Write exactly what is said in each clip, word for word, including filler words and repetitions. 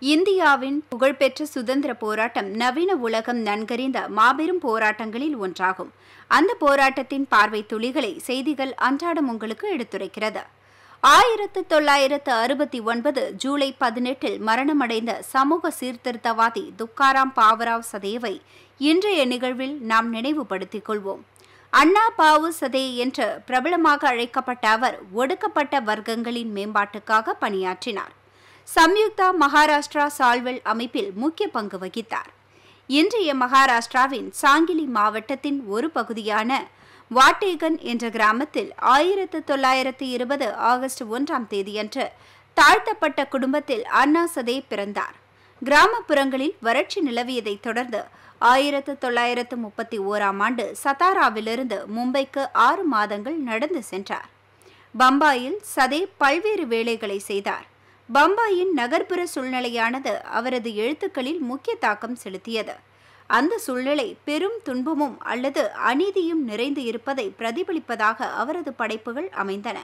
இந்தியாவின் புகழ்பெற்ற சுதந்திர போராட்டம் நவீன உலகம் நன்கறிந்த மாபெரும் போராட்டங்களில் ஒன்றாகும். அந்த போராட்டத்தின் பார்வை துளிகளை செய்திகள் அன்றாடம் உங்களுக்கு எடுத்துரைக்கிறது. ஆயிரத்து தொள்ளாயிரத்து அறுபத்தி ஒன்பது ஜூலை பதினெட்டில் மரணமடைந்த சமூக சீர்திருத்தவாதி துக்காராம் பாவராவ் சதேவை இன்றைய நிகழ்வில் நாம் நினைவுபடுத்திக் கொள்வோம். அண்ணா பாவு சதே என்று பிரபலமாக அழைக்கப்பட்ட அவர் ஒடுக்கப்பட்ட வர்க்கங்களின் மேம்பாட்டுக்காக பணியாற்றினார். சம்யுக்தா மகாராஷ்டிரா சால்வெல் அமைப்பில் முக்கிய பங்கு வகித்தார். இன்றைய மகாராஷ்டிராவின் சாங்கிலி மாவட்டத்தின் ஒரு பகுதியான வாட்டேகன் என்ற கிராமத்தில் ஆயிரத்து தொள்ளாயிரத்து இருபது ஆகஸ்ட் ஒன்றாம் தேதியன்று தாழ்த்தப்பட்ட குடும்பத்தில் அண்ணா சதே பிறந்தார். கிராமப்புறங்களில் வறட்சி நிலவியதைத் தொடர்ந்து ஆயிரத்து தொள்ளாயிரத்து முப்பத்தி ஓராம் ஆண்டு சதாராவிலிருந்து மும்பைக்கு ஆறு மாதங்கள் நடந்து சென்றார். பம்பாயில் சதே பல்வேறு வேலைகளை செய்தார். பம்பாயின் நகர்ப்புற சூழ்நிலையானது அவரது எழுத்துக்களில் முக்கிய தாக்கம் செலுத்தியது. அந்த சூழ்நிலை பெரும் துன்பமும் அல்லது அநீதியும் நிறைந்து இருப்பதை பிரதிபலிப்பதாக அவரது படைப்புகள் அமைந்தன.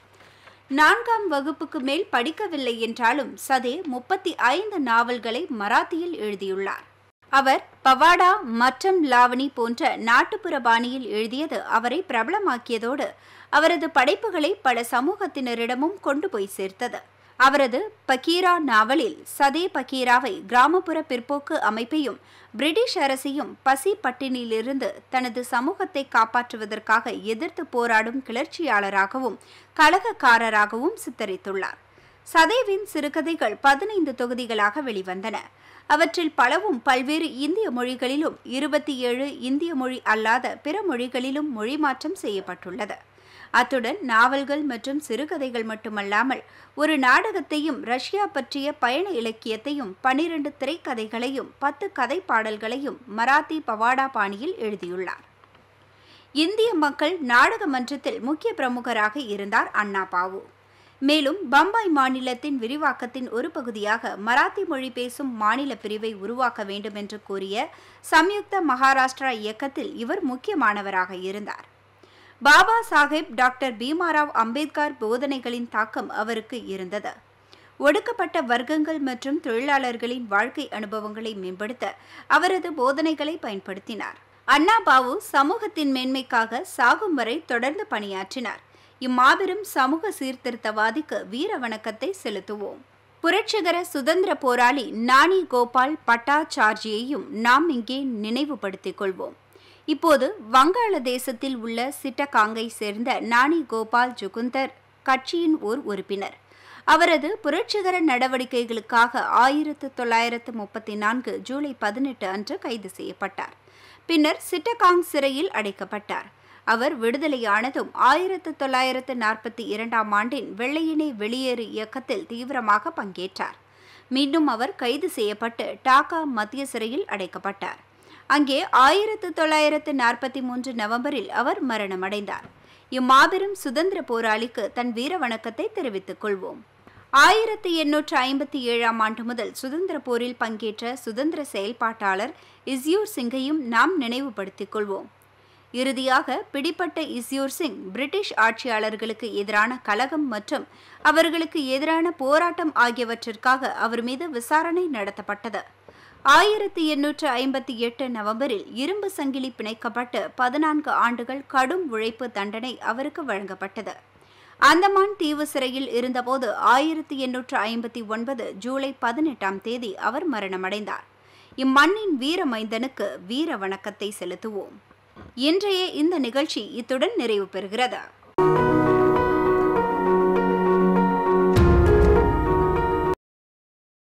நான்காம் வகுப்புக்கு மேல் படிக்கவில்லை என்றாலும் சதே முப்பத்தி ஐந்து நாவல்களை மராத்தியில் எழுதியுள்ளார். அவர் பவாடா மற்றும் லாவணி போன்ற நாட்டுப்புற பாணியில் எழுதியது அவரை பிரபலமாக்கியதோடு அவரது படைப்புகளை பல சமூகத்தினரிடமும் கொண்டு போய் சேர்த்தது. அவரது பக்கீரா நாவலில் சதே பக்கீராவை கிராமப்புற பிற்போக்கு அமைப்பையும் பிரிட்டிஷ் அரசையும் பசி பட்டினியிலிருந்து தனது சமூகத்தை காப்பாற்றுவதற்காக எதிர்த்து போராடும் கிளர்ச்சியாளராகவும் கலகக்காரராகவும் சித்தரித்துள்ளார். சதேவின் சிறுகதைகள் பதினைந்து தொகுதிகளாக வெளிவந்தன. அவற்றில் பலவும் பல்வேறு இந்திய மொழிகளிலும் இருபத்தி ஏழு இந்திய மொழி அல்லாத பிற மொழிகளிலும் மொழிமாற்றம் செய்யப்பட்டுள்ளது. அத்துடன் நாவல்கள் மற்றும் சிறுகதைகள் மட்டுமல்லாமல் ஒரு நாடகத்தையும் ரஷ்யா பற்றிய பயண இலக்கியத்தையும் பனிரண்டு திரைக்கதைகளையும் பத்து கதை பாடல்களையும் மராத்தி பவாடா பாணியில் எழுதியுள்ளார். இந்திய மக்கள் நாடக மன்றத்தில் முக்கிய பிரமுகராக இருந்தார் அண்ணா பாவு. மேலும் பம்பாய் மாநிலத்தின் விரிவாக்கத்தின் ஒரு பகுதியாக மராத்தி மொழி பேசும் மாநில பிரிவை உருவாக்க வேண்டும் என்று கூறிய சம்யுக்த மகாராஷ்டிரா இயக்கத்தில் இவர் முக்கியமானவராக இருந்தார். பாபா சாஹேப் டாக்டர் பீமாராவ் அம்பேத்கர் போதனைகளின் தாக்கம் அவருக்கு இருந்தது. ஒடுக்கப்பட்ட வர்க்கங்கள் மற்றும் தொழிலாளர்களின் வாழ்க்கை அனுபவங்களை மேம்படுத்த அவரது போதனைகளை பயன்படுத்தினார். அண்ணா பாவு சமூகத்தின் மேன்மைக்காக சாகும் வரை தொடர்ந்து பணியாற்றினார். இம்மாபெரும் சமூக சீர்திருத்தவாதிக்கு வீர வணக்கத்தை செலுத்துவோம். புரட்சிகர சுதந்திர போராளி நானி கோபால் பட்டாச்சார்ஜியையும் நாம் இங்கே நினைவுபடுத்திக் கொள்வோம். இப்போது வங்காளதேசத்தில் உள்ள சிட்டகாங்கை சேர்ந்த நானி கோபால் ஜுகுந்தர் கட்சியின் ஓர் உறுப்பினர். அவரது புரட்சிகர நடவடிக்கைகளுக்காக ஆயிரத்து தொள்ளாயிரத்து முப்பத்தி நான்கு ஜூலை பதினெட்டு அன்று கைது செய்யப்பட்டார். பின்னர் சிட்டகாங் சிறையில் அடைக்கப்பட்டார். அவர் விடுதலையானதும் ஆயிரத்து தொள்ளாயிரத்து நாற்பத்தி இரண்டாம் ஆண்டின் வெள்ளையனே வெளியேறு இயக்கத்தில் தீவிரமாக பங்கேற்றார். மீண்டும் அவர் கைது செய்யப்பட்டு டாக்கா மத்திய சிறையில் அடைக்கப்பட்டார். அங்கே ஆயிரத்து தொள்ளாயிரத்து நாற்பத்தி மூன்று நவம்பரில் அவர் மரணமடைந்தார். இம்மாபெரும் சுதந்திர போராளிக்கு தன் வீர வணக்கத்தை தெரிவித்துக் கொள்வோம். ஆயிரத்தி எண்ணூற்று ஐம்பத்தி ஏழாம் ஆண்டு முதல் சுதந்திர போரில் பங்கேற்ற சுதந்திர செயல்பாட்டாளர் இஸ்யூர் சிங்கையும் நாம் நினைவுபடுத்திக் கொள்வோம். இறுதியாக பிடிப்பட்ட இஸ்யூர் சிங் பிரிட்டிஷ் ஆட்சியாளர்களுக்கு எதிரான கலகம் மற்றும் அவர்களுக்கு எதிரான போராட்டம் ஆகியவற்றிற்காக அவர் மீது விசாரணை நடத்தப்பட்டது. ஆயிரத்தி எண்ணூற்று ஐம்பத்தி எட்டு நவம்பரில் இரும்பு சங்கிலி பிணைக்கப்பட்டு பதினான்கு ஆண்டுகள் கடும் உழைப்பு தண்டனை அவருக்கு வழங்கப்பட்டது. அந்தமான் தீவு சிறையில் இருந்தபோது ஆயிரத்தி எண்ணூற்று ஐம்பத்தி ஒன்பது ஜூலை பதினெட்டாம் தேதி அவர் மரணமடைந்தார். இம்மண்ணின் வீர மைந்தனுக்கு வீர வணக்கத்தை செலுத்துவோம். இன்றைய இந்த நிகழ்ச்சி இத்துடன் நிறைவு பெறுகிறது.